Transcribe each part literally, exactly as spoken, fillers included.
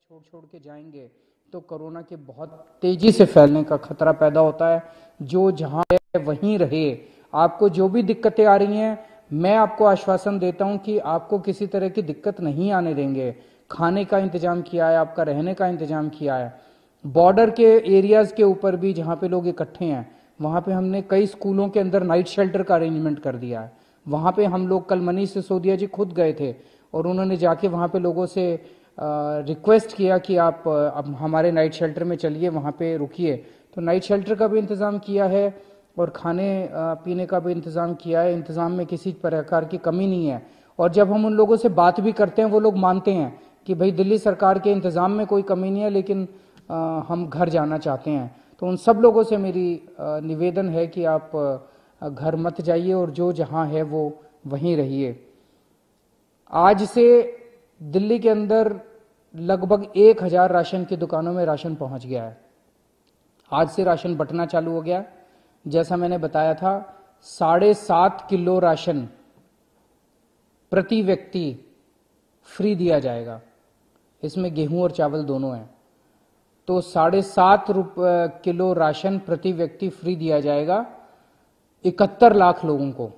छोड़ छोड़ के जाएंगे तो कोरोना के बहुत तेजी से फैलने का खतरा पैदा होता है। जो जहां है वहीं रहे। आपको जो भी दिक्कतें आ रही हैं, मैं आपको आश्वासन देता हूं कि आपको किसी तरह की दिक्कत नहीं आने देंगे। खाने का इंतजाम किया है, आपका रहने का इंतजाम किया है। बॉर्डर के एरियाज के ऊपर भी जहां पे लोग इकट्ठे हैं, वहां पे हमने कई स्कूलों के अंदर नाइट शेल्टर का अरेंजमेंट कर दिया है। वहां पे हम लोग, कल मनीष सिसोदिया जी खुद गए थे और उन्होंने जाके वहां पे लोगों से रिक्वेस्ट किया कि आप अब हमारे नाइट शेल्टर में चलिए, वहां पे रुकिए। तो नाइट शेल्टर का भी इंतजाम किया है और खाने पीने का भी इंतजाम किया है। इंतजाम में किसी प्रकार की कमी नहीं है। और जब हम उन लोगों से बात भी करते हैं, वो लोग मानते हैं कि भाई दिल्ली सरकार के इंतजाम में कोई कमी नहीं है, लेकिन आ, हम घर जाना चाहते हैं। तो उन सब लोगों से मेरी निवेदन है कि आप घर मत जाइए और जो जहां है वो वहीं रहिए। आज से दिल्ली के अंदर लगभग एक हजार राशन की दुकानों में राशन पहुंच गया है। आज से राशन बंटना चालू हो गया। जैसा मैंने बताया था, साढ़े सात किलो राशन प्रति व्यक्ति फ्री दिया जाएगा। इसमें गेहूं और चावल दोनों हैं। तो साढ़े सात किलो राशन प्रति व्यक्ति फ्री दिया जाएगा इकहत्तर लाख लोगों को।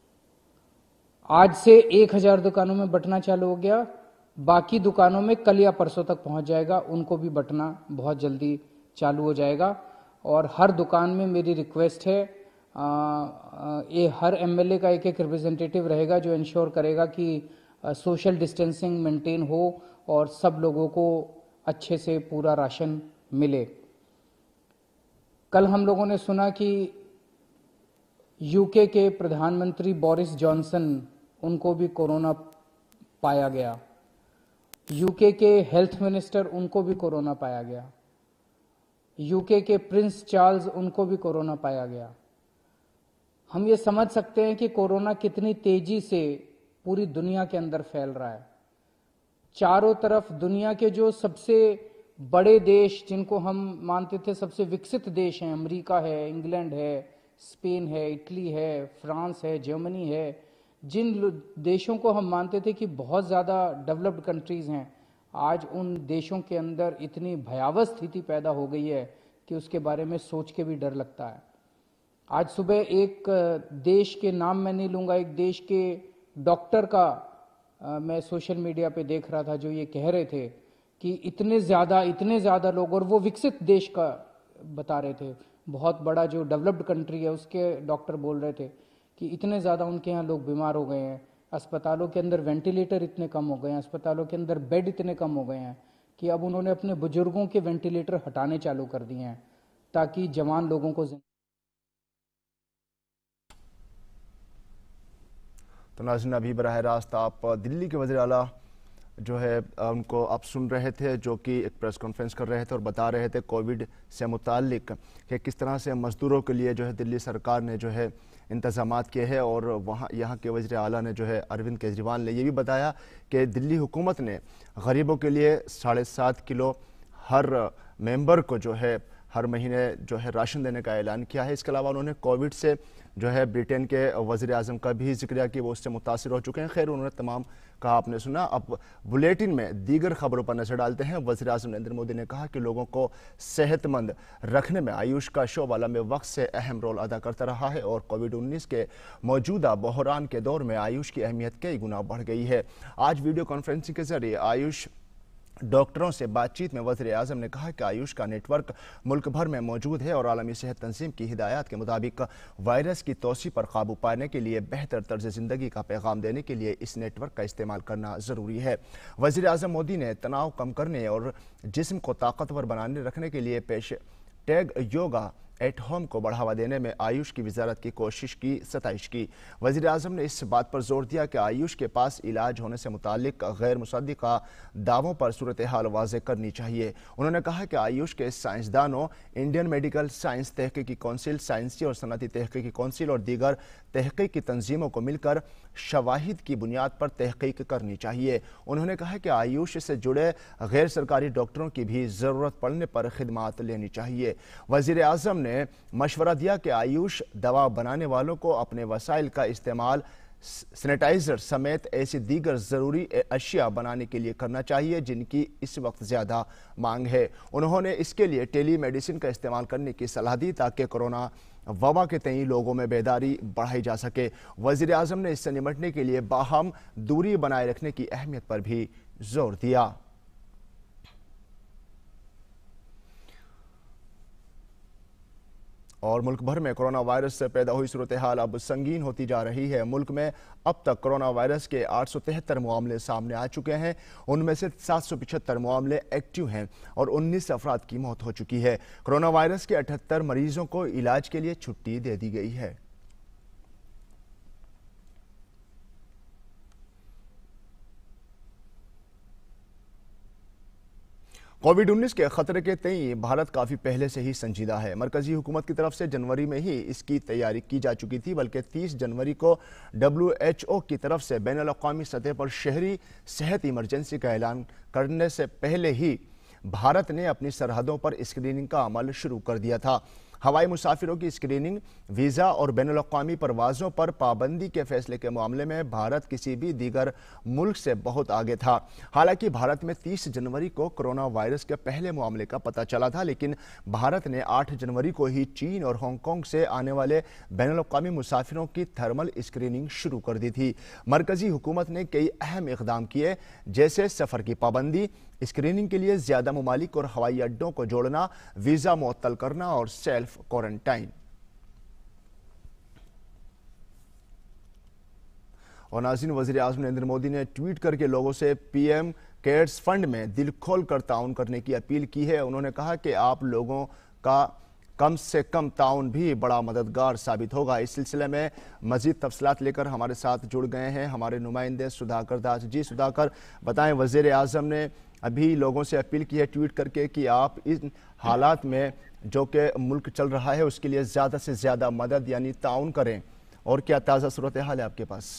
आज से एक हजार दुकानों में बंटना चालू हो गया। बाकी दुकानों में कल या परसों तक पहुंच जाएगा, उनको भी बंटना बहुत जल्दी चालू हो जाएगा। और हर दुकान में मेरी रिक्वेस्ट है, ये हर एमएलए का एक एक रिप्रेजेंटेटिव रहेगा जो इंश्योर करेगा कि सोशल डिस्टेंसिंग मेंटेन हो और सब लोगों को अच्छे से पूरा राशन मिले। कल हम लोगों ने सुना कि यूके के प्रधानमंत्री बोरिस जॉनसन, उनको भी कोरोना पाया गया। यूके के हेल्थ मिनिस्टर, उनको भी कोरोना पाया गया। यूके के प्रिंस चार्ल्स, उनको भी कोरोना पाया गया। हम ये समझ सकते हैं कि कोरोना कितनी तेजी से पूरी दुनिया के अंदर फैल रहा है। चारों तरफ दुनिया के जो सबसे बड़े देश, जिनको हम मानते थे सबसे विकसित देश हैं, अमेरिका है, इंग्लैंड है, स्पेन है, इटली है, फ्रांस है, जर्मनी है, जिन देशों को हम मानते थे कि बहुत ज़्यादा डेवलप्ड कंट्रीज हैं, आज उन देशों के अंदर इतनी भयावह स्थिति पैदा हो गई है कि उसके बारे में सोच के भी डर लगता है। आज सुबह एक देश के नाम मैं नहीं लूँगा, एक देश के डॉक्टर का आ, मैं सोशल मीडिया पे देख रहा था, जो ये कह रहे थे कि इतने ज़्यादा इतने ज़्यादा लोग, और वो विकसित देश का बता रहे थे, बहुत बड़ा जो डेवलप्ड कंट्री है उसके डॉक्टर बोल रहे थे कि इतने ज़्यादा उनके यहाँ लोग बीमार हो गए हैं। अस्पतालों के अंदर वेंटिलेटर इतने कम हो गए हैं, अस्पतालों के अंदर बेड इतने कम हो गए हैं कि अब उन्होंने अपने बुजुर्गों के वेंटिलेटर हटाने चालू कर दिए हैं ताकि जवान लोगों को। तो नाज़रीन, अभी बराह रास्त आप दिल्ली के वज़ीर आला जो है उनको आप सुन रहे थे, जो कि एक प्रेस कॉन्फ्रेंस कर रहे थे और बता रहे थे कोविड से मुताल्लिक कि किस तरह से मज़दूरों के लिए जो है दिल्ली सरकार ने जो है इंतज़ामात किए हैं। और वहाँ यहाँ के वज़ीर आला ने जो है अरविंद केजरीवाल ने ये भी बताया कि दिल्ली हुकूमत ने गरीबों के लिए साढ़े सात किलो हर मेंबर को जो है हर महीने जो है राशन देने का ऐलान किया है। इसके अलावा उन्होंने कोविड से जो है ब्रिटेन के वज़ीर आज़म का भी जिक्र किया कि वो उससे मुतासिर हो चुके हैं। खैर, उन्होंने तमाम कहा, आपने सुना। अब बुलेटिन में दीगर खबरों पर नजर डालते हैं। वज़ीर आज़म नरेंद्र मोदी ने कहा कि लोगों को सेहतमंद रखने में आयुष का शोबा लंबे वक्त से अहम रोल अदा करता रहा है और कोविड उन्नीस के मौजूदा बहरान के दौर में आयुष की अहमियत कई गुना बढ़ गई है। आज वीडियो कॉन्फ्रेंसिंग के जरिए आयुष डॉक्टरों से बातचीत में वज़ीर आज़म ने कहा कि आयुष का नेटवर्क मुल्क भर में मौजूद है और आलमी सेहत तंजीम की हिदायत के मुताबिक वायरस की तोसी पर काबू पाने के लिए बेहतर तर्ज ज़िंदगी का पैगाम देने के लिए इस नेटवर्क का इस्तेमाल करना ज़रूरी है। वज़ीर आज़म मोदी ने तनाव कम करने और जिस्म को ताकतवर बनाने रखने के लिए पेश टैग योगा एट होम को बढ़ावा देने में आयुष की वजारत की कोशिश की सताइश की। वज़ीर आज़म ने इस बात पर जोर दिया कि आयुष के पास इलाज होने से मुतालिक गैर मुसद्दिक़ा दावों पर सूरत हाल वाज़े करनी चाहिए। उन्होंने कहा कि आयुष के साइंसदानों, इंडियन मेडिकल साइंस तहकीकी कौंसिल, साइंसी और सनती तहकीकी कौंसिल और दीगर तहकीकी तंजीमों को मिलकर शवाहिद की बुनियाद पर तहकीक करनी चाहिए। उन्होंने कहा कि आयुष से जुड़े गैर सरकारी डॉक्टरों की भी ज़रूरत पड़ने पर खिदमात लेनी चाहिए। वज़ीर आज़म ने मशवरा दिया कि आयुष दवा बनाने वालों को अपने वसाइल का इस्तेमाल सैनिटाइजर समेत ऐसी दीगर ज़रूरी अशिया बनाने के लिए करना चाहिए जिनकी इस वक्त ज़्यादा मांग है। उन्होंने इसके लिए टेली मेडिसिन का इस्तेमाल करने की सलाह दी ताकि कोरोना वबा के तई लोगों में बेदारी बढ़ाई जा सके। वज़ीर आज़म ने इससे निपटने के लिए बाहम दूरी बनाए रखने की अहमियत पर भी जोर दिया। और मुल्क भर में कोरोना वायरस से पैदा हुई सूरत हाल अब संगीन होती जा रही है। मुल्क में अब तक कोरोना वायरस के आठ सौ तिहत्तर मामले सामने आ चुके हैं। उनमें से सात सौ पिछहत्तर मामले एक्टिव हैं और उन्नीस अफराद की मौत हो चुकी है। कोरोना वायरस के अठहत्तर मरीजों को इलाज के लिए छुट्टी दे दी गई है। कोविड उन्नीस के खतरे के तई भारत काफ़ी पहले से ही संजीदा है। मरकजी हुकूमत की तरफ से जनवरी में ही इसकी तैयारी की जा चुकी थी, बल्कि तीस जनवरी को डब्ल्यू एच ओ की तरफ से बैनुल अक़वामी सतह पर शहरी सेहत इमरजेंसी का ऐलान करने से पहले ही भारत ने अपनी सरहदों पर स्क्रीनिंग का अमल शुरू कर दिया था। हवाई मुसाफिरों की स्क्रीनिंग, वीज़ा और बैनुल अक़वामी परवाज़ों पर पाबंदी के फैसले के मामले में भारत किसी भी दीगर मुल्क से बहुत आगे था। हालांकि भारत में तीस जनवरी को कोरोना वायरस के पहले मामले का पता चला था, लेकिन भारत ने आठ जनवरी को ही चीन और हांगकांग से आने वाले बैनुल अक़वामी मुसाफिरों की थर्मल स्क्रीनिंग शुरू कर दी थी। मरकजी हुकूमत ने कई अहम इक़दाम किए, जैसे सफ़र की पाबंदी, स्क्रीनिंग के लिए ज़्यादा ममालिक और हवाई अड्डों को जोड़ना, वीज़ा मुअत्तल करना और सेल्फ क्वारंटाइन। और नाज़रीन, वज़ीर आज़म नरेंद्र मोदी ने ट्वीट करके लोगों से पीएम केयर्स फंड में दिल खोल कर ताउन करने की अपील की है। उन्होंने कहा कि आप लोगों का कम से कम ताउन भी बड़ा मददगार साबित होगा। इस सिलसिले में मज़ीद तफसीलात लेकर हमारे साथ जुड़ गए हैं हमारे नुमाइंदे सुधाकर दास जी। सुधाकर, बताएं, वज़ीर आज़म ने अभी लोगों से अपील की है ट्वीट करके कि आप इन हालात में जो कि मुल्क चल रहा है उसके लिए ज़्यादा से ज़्यादा मदद यानी ताउन करें, और क्या ताज़ा सूरत हाल है आपके पास?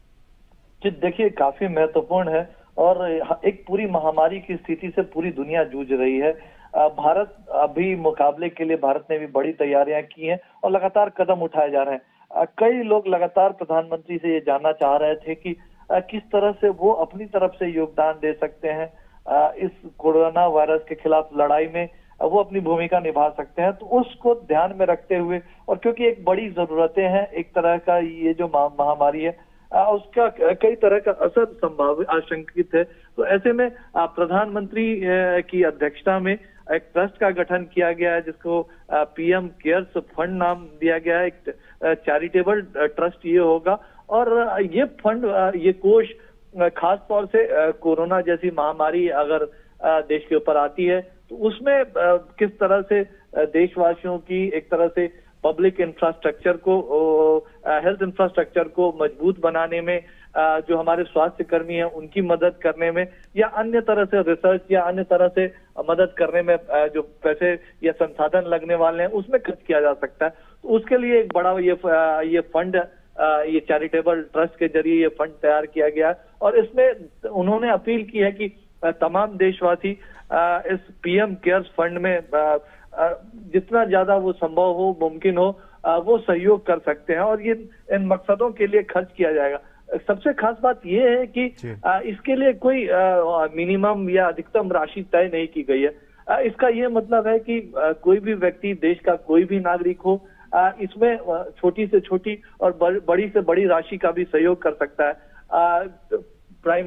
जी देखिए, काफ़ी महत्वपूर्ण है और एक पूरी महामारी की स्थिति से पूरी दुनिया जूझ रही है। भारत अभी मुकाबले के लिए भारत ने भी बड़ी तैयारियां की हैं और लगातार कदम उठाए जा रहे हैं। कई लोग लगातार प्रधानमंत्री से ये जानना चाह रहे थे कि किस तरह से वो अपनी तरफ से योगदान दे सकते हैं इस कोरोना वायरस के खिलाफ लड़ाई में, वो अपनी भूमिका निभा सकते हैं। तो उसको ध्यान में रखते हुए और क्योंकि एक बड़ी जरूरतें हैं, एक तरह का ये जो महामारी है उसका कई तरह का असर संभावित आशंकित है, तो ऐसे में प्रधानमंत्री की अध्यक्षता में एक ट्रस्ट का गठन किया गया है जिसको पीएम केयर्स फंड नाम दिया गया है। एक चैरिटेबल ट्रस्ट ये होगा और ये फंड, ये कोष खास तौर से कोरोना जैसी महामारी अगर देश के ऊपर आती है तो उसमें किस तरह से देशवासियों की एक तरह से पब्लिक इंफ्रास्ट्रक्चर को, हेल्थ इंफ्रास्ट्रक्चर को मजबूत बनाने में, जो हमारे स्वास्थ्य कर्मी हैं उनकी मदद करने में, या अन्य तरह से रिसर्च या अन्य तरह से मदद करने में जो पैसे या संसाधन लगने वाले हैं उसमें खर्च किया जा सकता है। तो उसके लिए एक बड़ा ये ये फंड, ये चैरिटेबल ट्रस्ट के जरिए ये फंड तैयार किया गया और इसमें उन्होंने अपील की है कि तमाम देशवासी इस पीएम केयर्स फंड में जितना ज्यादा वो संभव हो, मुमकिन हो, वो सहयोग कर सकते हैं और ये इन मकसदों के लिए खर्च किया जाएगा। सबसे खास बात ये है कि इसके लिए कोई मिनिमम या अधिकतम राशि तय नहीं की गई है। इसका ये मतलब है कि कोई भी व्यक्ति, देश का कोई भी नागरिक हो, इसमें छोटी से छोटी और बड़ी से बड़ी राशि का भी सहयोग कर सकता है। प्राइम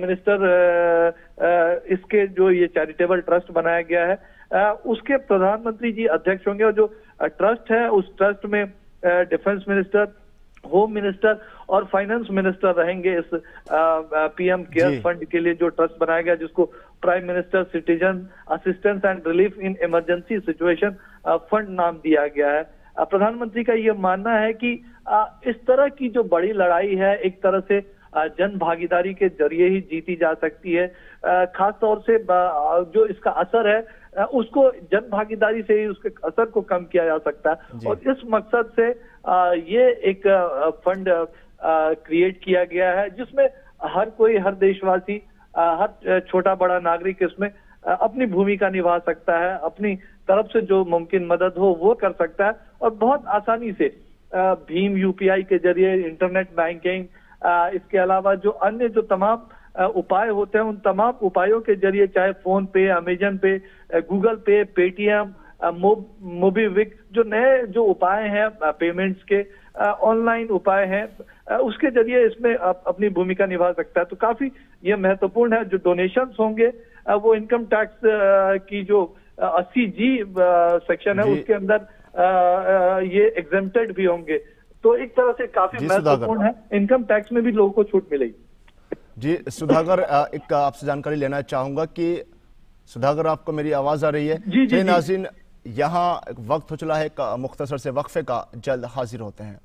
मिनिस्टर इसके जो ये चैरिटेबल ट्रस्ट बनाया गया है उसके प्रधानमंत्री जी अध्यक्ष होंगे और जो ट्रस्ट है उस ट्रस्ट में डिफेंस मिनिस्टर, होम मिनिस्टर और फाइनेंस मिनिस्टर रहेंगे। इस पीएम केयर फंड के लिए जो ट्रस्ट बनाया गया जिसको prime minister citizen assistance and relief in emergency situation fund नाम दिया गया है। प्रधानमंत्री का ये मानना है कि इस तरह की जो बड़ी लड़ाई है एक तरह से जन भागीदारी के जरिए ही जीती जा सकती है। खास तौर से जो इसका असर है उसको जन भागीदारी से ही उसके असर को कम किया जा सकता है और इस मकसद से ये एक फंड क्रिएट किया गया है जिसमें हर कोई, हर देशवासी, हर छोटा बड़ा नागरिक इसमें अपनी भूमिका निभा सकता है, अपनी तरफ से जो मुमकिन मदद हो वो कर सकता है और बहुत आसानी से भीम यूपीआई के जरिए, इंटरनेट बैंकिंग इसके अलावा जो अन्य जो तमाम उपाय होते हैं, उन तमाम उपायों के जरिए चाहे फोन पे, अमेजन पे, गूगल पे, पेटीएम, मोबीविक, जो नए जो उपाय हैं पेमेंट्स के, ऑनलाइन उपाय हैं, उसके जरिए इसमें अपनी भूमिका निभा सकता है। तो काफी ये महत्वपूर्ण है। जो डोनेशंस होंगे वो इनकम टैक्स की जो अस्सी जी सेक्शन है उसके अंदर ये एग्जेम्प्टेड भी होंगे। तो एक तरह से काफी महत्वपूर्ण है, इनकम टैक्स में भी लोगों को छूट मिलेगी। जी सुधाकर, एक आपसे जानकारी लेना चाहूंगा कि सुधाकर आपको मेरी आवाज आ रही है? जी जी नाज़रीन, यहाँ वक्त हो चला है एक मुख्तसर से वक्फे का, जल्द हाजिर होते हैं।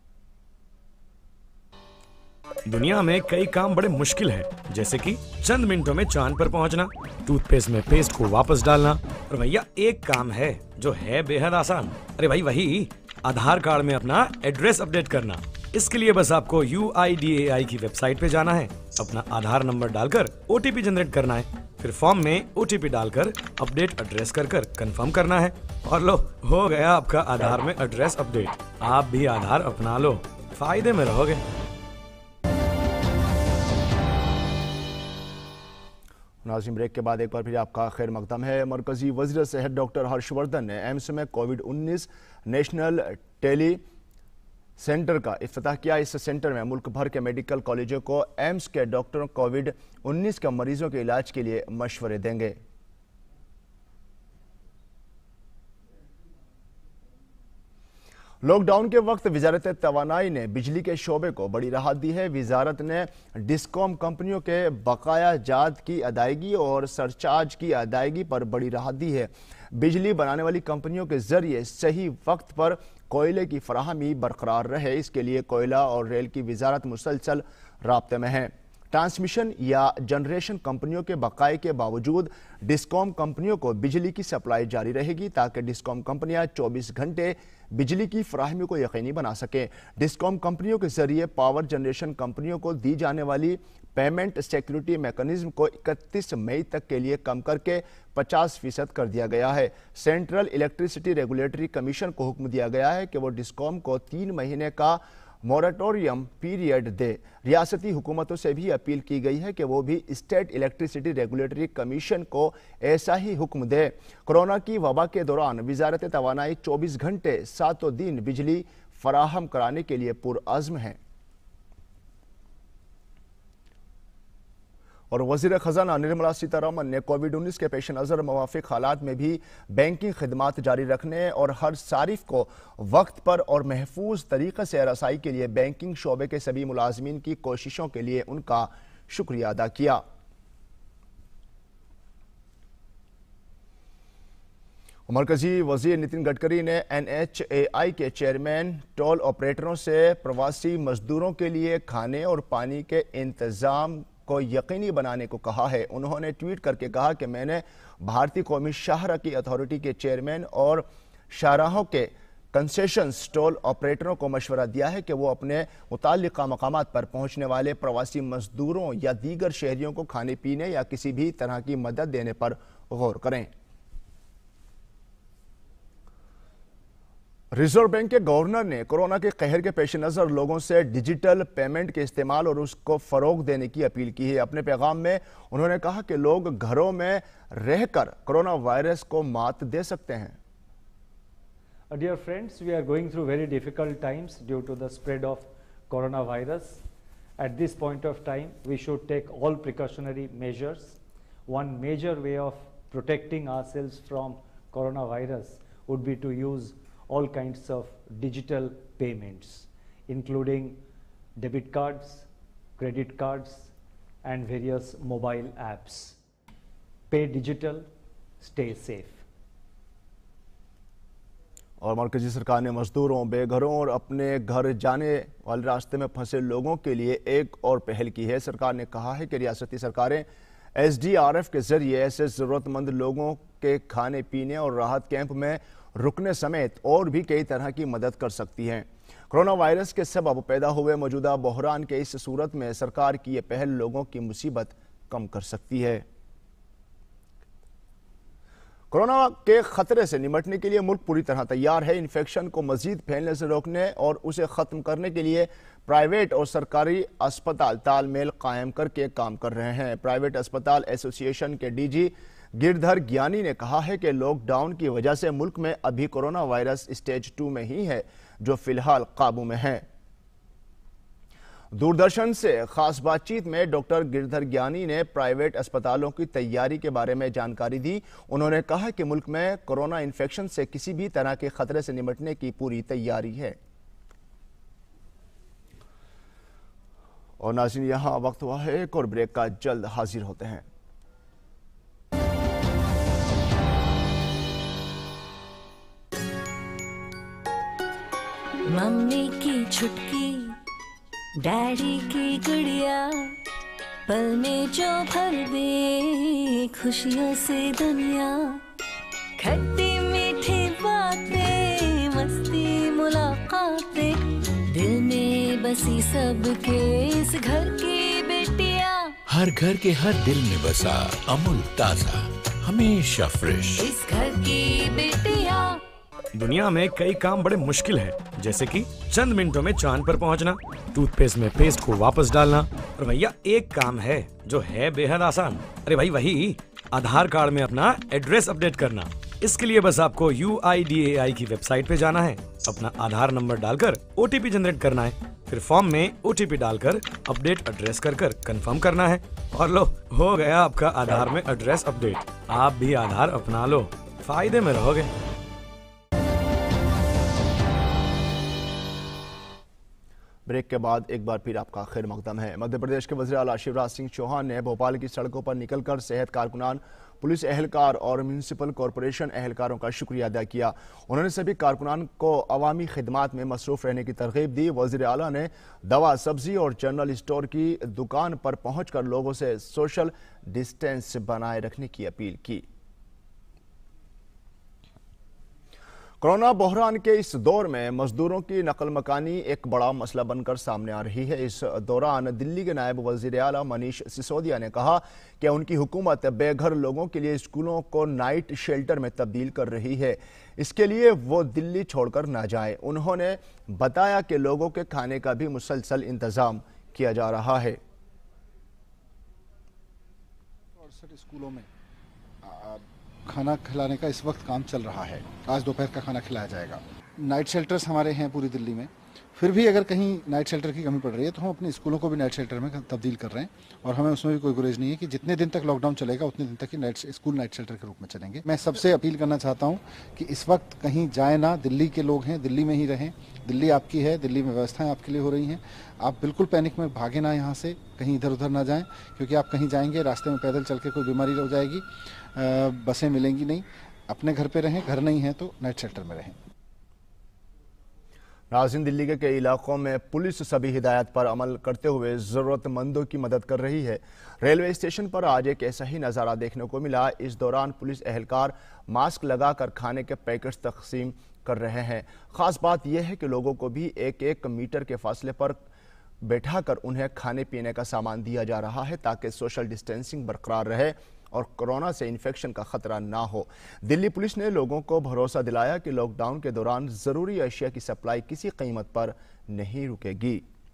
दुनिया में कई काम बड़े मुश्किल हैं, जैसे कि चंद मिनटों में चांद पर पहुंचना, टूथपेस्ट में पेस्ट को वापस डालना, और भैया एक काम है जो है बेहद आसान। अरे भाई वही आधार कार्ड में अपना एड्रेस अपडेट करना। इसके लिए बस आपको यू आई डी ए आई की वेबसाइट पे जाना है, अपना आधार नंबर डालकर ओ टी पी जनरेट करना है, फिर फॉर्म में ओ टी पी डालकर अपडेट एड्रेस कर कर कंफर्म करना है, और लो हो गया आपका आधार में एड्रेस अपडेट। आप भी आधार अपना लो, फायदे में रहोगे। नाज़रीन, ब्रेक के बाद एक बार फिर आपका खैर मकदम है। मरकजी वज़ीर सेहत डॉक्टर हर्षवर्धन ने एम्स में कोविड उन्नीस नेशनल टेली सेंटर का इफ्तिताह किया। इस सेंटर में मुल्क भर के मेडिकल कॉलेजों को एम्स के डॉक्टर कोविड उन्नीस के मरीजों के इलाज के लिए मशवरे देंगे। लॉकडाउन के वक्त वजारत तवानाई ने बिजली के शोबे को बड़ी राहत दी है। वजारत ने डिस्कॉम कंपनियों के बकाया जात की अदायगी और सरचार्ज की अदायगी पर बड़ी राहत दी है। बिजली बनाने वाली कंपनियों के जरिए सही वक्त पर कोयले की फराहमी बरकरार रहे, इसके लिए कोयला और रेल की वजारत मुसलसल राब्ते में है। ट्रांसमिशन या जनरेशन कंपनियों के बकाए के बावजूद डिस्कॉम कंपनियों को बिजली की सप्लाई जारी रहेगी, ताकि डिस्कॉम कंपनियां चौबीस घंटे बिजली की फराहमी को यकीनी बना सकें। डिस्कॉम कंपनियों के जरिए पावर जनरेशन कंपनियों को दी जाने वाली पेमेंट सिक्योरिटी मैकेनिज्म को इकतीस मई तक के लिए कम करके पचास फीसद कर दिया गया है। सेंट्रल इलेक्ट्रिसिटी रेगुलेटरी कमीशन को हुक्म दिया गया है कि वो डिस्कॉम को तीन महीने का मोरेटोरियम पीरियड दे। रियासती हुकूमतों से भी अपील की गई है कि वो भी स्टेट इलेक्ट्रिसिटी रेगुलेटरी कमीशन को ऐसा ही हुक्म दे। कोरोना की वबा के दौरान वजारत तवानाई चौबीस घंटे सातों दिन बिजली फराहम कराने के लिए पुरअज़्म है। और वज़ीर ख़ज़ाना निर्मला सीतारमन ने कोविड उन्नीस के पेश नज़र मुवाफ़िक हालात में भी बैंकिंग खिदमात जारी रखने और हर सारिफ को वक्त पर और महफूज तरीक़े से रसाई के लिए बैंकिंग शोबे के सभी मुलाजमीन की कोशिशों के लिए उनका शुक्रिया अदा किया। मरकजी वज़ीर नितिन गडकरी ने एन एच ए आई के चेयरमैन टोल ऑपरेटरों से प्रवासी मजदूरों के लिए खाने और पानी के इंतज़ाम को यकीनी बनाने को कहा है। उन्होंने ट्वीट करके कहा कि मैंने भारतीय कौमी शाहराह की अथॉरिटी के चेयरमैन और शाहराहों के कंसेशन टोल ऑपरेटरों को मशवरा दिया है कि वो अपने मुताल्लिका मकामात पर पहुंचने वाले प्रवासी मजदूरों या दीगर शहरियों को खाने पीने या किसी भी तरह की मदद देने पर गौर करें। रिजर्व बैंक के गवर्नर ने कोरोना के कहर के पेश नज़र लोगों से डिजिटल पेमेंट के इस्तेमाल और उसको फ़रोग देने की अपील की है। अपने पैगाम में उन्होंने कहा कि लोग घरों में रहकर कोरोना वायरस को मात दे सकते हैं। Dear friends, we are going through very difficult times due to the spread of coronavirus. At this point of time, we should take all precautionary measures. One major way of protecting ourselves from coronavirus would be to use all kinds of digital payments, including debit cards, credit cards, and various mobile apps. Pay digital, stay safe. और मरकजी सरकार ने मजदूरों, बेघरों और अपने घर जाने वाले रास्ते में फंसे लोगों के लिए एक और पहल की है। सरकार ने कहा है कि रियासती सरकारें एस डी आर एफ के जरिए ऐसे ज़रूरतमंद लोगों के खाने पीने और राहत कैंप में रुकने समेत और भी कई तरह की मदद कर सकती हैं। कोरोना वायरस के सबब पैदा हुए मौजूदा बहरान के इस सूरत में सरकार की यह पहल लोगों की मुसीबत कम कर सकती है। कोरोना के खतरे से निपटने के लिए मुल्क पूरी तरह तैयार है। इन्फेक्शन को मजीद फैलने से रोकने और उसे ख़त्म करने के लिए प्राइवेट और सरकारी अस्पताल तालमेल कायम करके काम कर रहे हैं। प्राइवेट अस्पताल एसोसिएशन के डीजी गिरधर ज्ञानी ने कहा है कि लॉकडाउन की वजह से मुल्क में अभी कोरोना वायरस स्टेज टू में ही है, जो फिलहाल काबू में है। दूरदर्शन से खास बातचीत में डॉक्टर गिरधर ज्ञानी ने प्राइवेट अस्पतालों की तैयारी के बारे में जानकारी दी। उन्होंने कहा कि मुल्क में कोरोना इन्फेक्शन से किसी भी तरह के खतरे से निपटने की पूरी तैयारी है। और नाज़रीन, यहाँ वक्त हुआ है एक और ब्रेक का, जल्द हाजिर होते हैं। मम्मी की छुटकी, डैडी की गुड़िया, पल में जो भर दे खुशियों से दुनिया। खट्टी मीठी बातें, मस्ती मुलाकातें, दिल में बसी सबके इस घर की बेटिया। हर घर के हर दिल में बसा अमूल ताजा, हमेशा फ्रेश, इस घर की बेटिया। दुनिया में कई काम बड़े मुश्किल हैं, जैसे कि चंद मिनटों में चांद पर पहुंचना, टूथपेस्ट में पेस्ट को वापस डालना, और भैया एक काम है जो है बेहद आसान। अरे भाई वही आधार कार्ड में अपना एड्रेस अपडेट करना। इसके लिए बस आपको यू आई डी ए आई की वेबसाइट पे जाना है, अपना आधार नंबर डालकर ओ टी पी जनरेट करना है, फिर फॉर्म में ओ टी पी डालकर अपडेट एड्रेस कर कर कंफर्म करना है, और लो हो गया आपका आधार में एड्रेस अपडेट। आप भी आधार अपना लो, फायदे में रहोगे। ब्रेक के बाद एक बार फिर आपका खैर मकदम है। मध्य प्रदेश के वज़ीर आला शिवराज सिंह चौहान ने भोपाल की सड़कों पर निकलकर सेहत कारकुनान, पुलिस एहलकार और म्यूनिसिपल कॉरपोरेशन एहलकारों का शुक्रिया अदा किया। उन्होंने सभी कारकुनान को अवामी खिदमात में मसरूफ रहने की तरगीब दी। वज़ीर आला ने दवा, सब्जी और जनरल स्टोर की दुकान पर पहुंचकर लोगों से सोशल डिस्टेंस बनाए रखने की अपील की। कोरोना बहरान के इस दौर में मजदूरों की नकल मकानी एक बड़ा मसला बनकर सामने आ रही है। इस दौरान दिल्ली के नायब वज़ीर आला मनीष सिसोदिया ने कहा कि उनकी हुकूमत बेघर लोगों के लिए स्कूलों को नाइट शेल्टर में तब्दील कर रही है। इसके लिए वो दिल्ली छोड़कर ना जाए। उन्होंने बताया कि लोगों के खाने का भी मुसलसल इंतजाम किया जा रहा है। स्कूलों में खाना खिलाने का इस वक्त काम चल रहा है। आज दोपहर का खाना खिलाया जाएगा। नाइट शेल्टर्स हमारे हैं पूरी दिल्ली में। फिर भी अगर कहीं नाइट शेल्टर की कमी पड़ रही है तो हम अपने स्कूलों को भी नाइट शेल्टर में तब्दील कर रहे हैं, और हमें उसमें भी कोई गुरेज नहीं है कि जितने दिन तक लॉकडाउन चलेगा उतने दिन तक ही नाइट स्कूल नाइट शेल्टर के रूप में चलेंगे। मैं सबसे अपील करना चाहता हूँ कि इस वक्त कहीं जाए ना, दिल्ली के लोग हैं, दिल्ली में ही रहें। दिल्ली आपकी है, दिल्ली में व्यवस्थाएं आपके लिए हो रही हैं। आप बिल्कुल पैनिक में भागे ना, यहाँ से कहीं इधर उधर ना जाएं, क्योंकि आप कहीं जाएंगे रास्ते में पैदल चल के कोई बीमारी हो जाएगी, बसें मिलेंगी नहीं। अपने घर पे रहें, घर नहीं है तो नाइट शेल्टर में रहें। नाज़रीन, दिल्ली के कई इलाकों में पुलिस सभी हिदायत पर अमल करते हुए ज़रूरतमंदों की मदद कर रही है। रेलवे स्टेशन पर आज एक ऐसा ही नज़ारा देखने को मिला। इस दौरान पुलिस एहलकार मास्क लगाकर खाने के पैकेट्स तकसीम कर रहे हैं। ख़ास बात यह है कि लोगों को भी एक एक मीटर के फासले पर बैठाकर उन्हें खाने पीने का सामान दिया जा रहा है, ताकि सोशल डिस्टेंसिंग बरकरार रहे और कोरोना से इन्फेक्शन का खतरा ना हो। दिल्ली पुलिस ने लोगों को भरोसा दिलाया कि लॉकडाउन के दौरान जरूरी अशिया की सप्लाई किसी कीमत पर नहीं रुकेगी।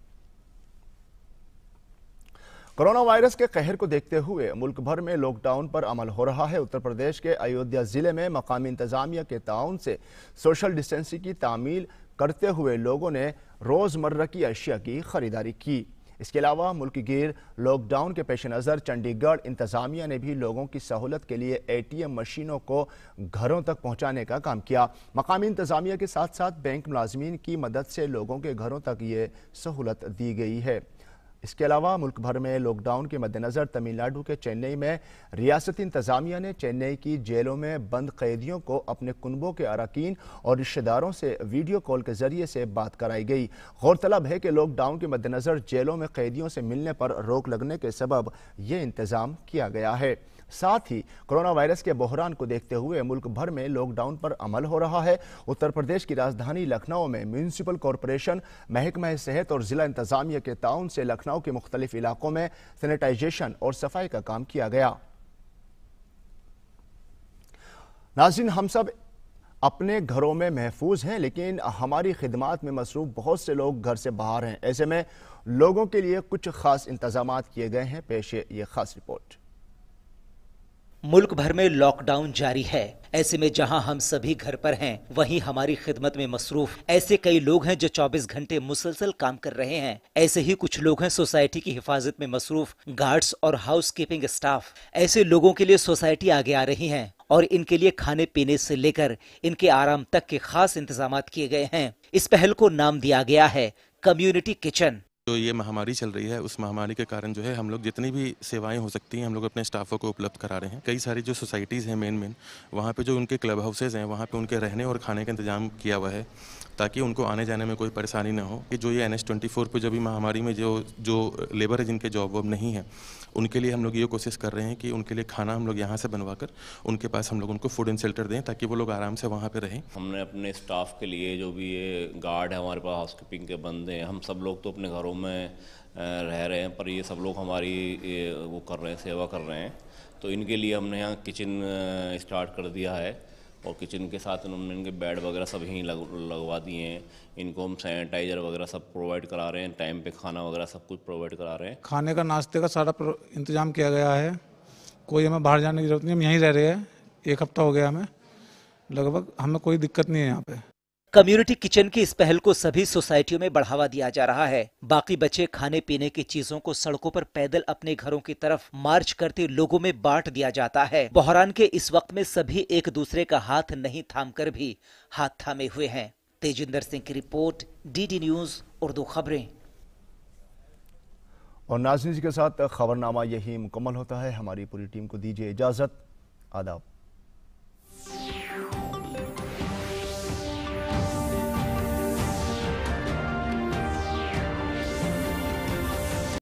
कोरोना वायरस के कहर को देखते हुए मुल्क भर में लॉकडाउन पर अमल हो रहा है। उत्तर प्रदेश के अयोध्या जिले में मकामी इंतजामिया के ताउन से सोशल डिस्टेंसिंग की तामील करते हुए लोगों ने रोजमर्रा की अशिया की खरीदारी की। इसके अलावा मुल्क गिर लॉकडाउन के पेश नज़र चंडीगढ़ इंतजामिया ने भी लोगों की सहूलत के लिए ए टी एम मशीनों को घरों तक पहुंचाने का काम किया। मकामी इंतजामिया के साथ साथ बैंक मुलाजमीन की मदद से लोगों के घरों तक ये सहूलत दी गई है। इसके अलावा मुल्क भर में लॉकडाउन के मद्देनज़र तमिलनाडु के चेन्नई में रियासती इंतजामिया ने चेन्नई की जेलों में बंद कैदियों को अपने कुनबों के अरकान और रिश्तेदारों से वीडियो कॉल के जरिए से बात कराई गई। गौरतलब है कि लॉकडाउन के मद्देनज़र जेलों में कैदियों से मिलने पर रोक लगने के सबब ये इंतजाम किया गया है। साथ ही कोरोना वायरस के बहरान को देखते हुए मुल्क भर में लॉकडाउन पर अमल हो रहा है। उत्तर प्रदेश की राजधानी लखनऊ में म्यूनिसिपल कॉरपोरेशन, महकमा सेहत और जिला इंतजामिया के ताउन से लखनऊ के मुख्तलिफ इलाकों में सैनिटाइजेशन और सफाई का काम किया गया। नाज़रीन, हम सब अपने घरों में महफूज हैं, लेकिन हमारी खिदमात में मसरूफ़ बहुत से लोग घर से बाहर हैं। ऐसे में लोगों के लिए कुछ खास इंतजामात किए गए हैं। पेश है ये खास रिपोर्ट। मुल्क भर में लॉकडाउन जारी है। ऐसे में जहां हम सभी घर पर हैं, वहीं हमारी खिदमत में मसरूफ ऐसे कई लोग हैं जो चौबीस घंटे मुसलसल काम कर रहे हैं। ऐसे ही कुछ लोग हैं सोसाइटी की हिफाजत में मसरूफ गार्ड्स और हाउस कीपिंग स्टाफ। ऐसे लोगों के लिए सोसाइटी आगे आ रही है और इनके लिए खाने पीने से लेकर इनके आराम तक के खास इंतजाम किए गए हैं। इस पहल को नाम दिया गया है कम्युनिटी किचन। जो ये महामारी चल रही है, उस महामारी के कारण जो है हम लोग जितनी भी सेवाएं हो सकती हैं हम लोग अपने स्टाफों को उपलब्ध करा रहे हैं। कई सारी जो सोसाइटीज़ हैं मेन मेन वहाँ पे जो उनके क्लब हाउसेज हैं वहाँ पे उनके रहने और खाने का इंतजाम किया हुआ है ताकि उनको आने जाने में कोई परेशानी ना हो। कि जो ये एन एच ट्वेंटी फोर पर जो भी महामारी में जो जो लेबर है जिनके जॉब वॉब नहीं है, उनके लिए हम लोग ये कोशिश कर रहे हैं कि उनके लिए खाना हम लोग यहाँ से बनवा कर उनके पास हम लोग उनको फूड एंड शेल्टर दें ताकि वो लोग आराम से वहाँ पे रहें। हमने अपने स्टाफ के लिए जो भी ये गार्ड है हमारे पास, हाउस कीपिंग के बंदे हैं, हम सब लोग तो अपने घरों में रह रहे हैं, पर ये सब लोग हमारी वो कर रहे हैं, सेवा कर रहे हैं। तो इनके लिए हमने यहाँ किचन स्टार्ट कर दिया है और किचन के साथ उन्होंने इनके बेड वगैरह सब यहीं लग, लगवा दिए हैं। इनको हम सैनिटाइज़र वगैरह सब प्रोवाइड करा रहे हैं, टाइम पे खाना वगैरह सब कुछ प्रोवाइड करा रहे हैं। खाने का नाश्ते का सारा इंतजाम किया गया है। कोई हमें बाहर जाने की जरूरत नहीं, हम यहीं रह रहे हैं। एक हफ्ता हो गया हमें लगभग, हमें कोई दिक्कत नहीं है यहाँ पे। कम्युनिटी किचन की इस पहल को सभी सोसाइटियों में बढ़ावा दिया जा रहा है। बाकी बचे खाने पीने की चीजों को सड़कों पर पैदल अपने घरों की तरफ मार्च करते लोगों में बांट दिया जाता है। बहरान के इस वक्त में सभी एक दूसरे का हाथ नहीं थामकर भी हाथ थामे हुए हैं। तेजिंदर सिंह की report, D D news Urdu खबरें। और नाज़रीन के साथ खबरनामा यही मुकम्मल होता है। हमारी पूरी टीम को दीजिए इजाज़त। आदाब।